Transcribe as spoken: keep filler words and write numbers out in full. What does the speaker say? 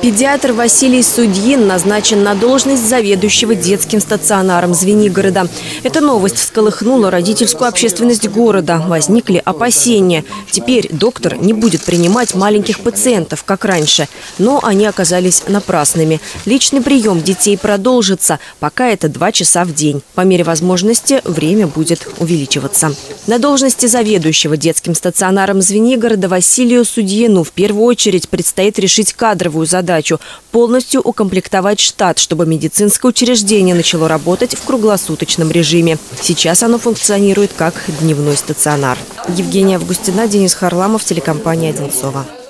Педиатр Василий Судьин назначен на должность заведующего детским стационаром Звенигорода. Эта новость всколыхнула родительскую общественность города. Возникли опасения. Теперь доктор не будет принимать маленьких пациентов, как раньше. Но они оказались напрасными. Личный прием детей продолжится. Пока это два часа в день. По мере возможности время будет увеличиваться. На должности заведующего детским стационаром Звенигорода Василию Судьину в первую очередь предстоит решить кадровую задачу. Полностью укомплектовать штат, чтобы медицинское учреждение начало работать в круглосуточном режиме. Сейчас оно функционирует как дневной стационар. Евгения Августина, Денис Харламов, телекомпания «Одинцово».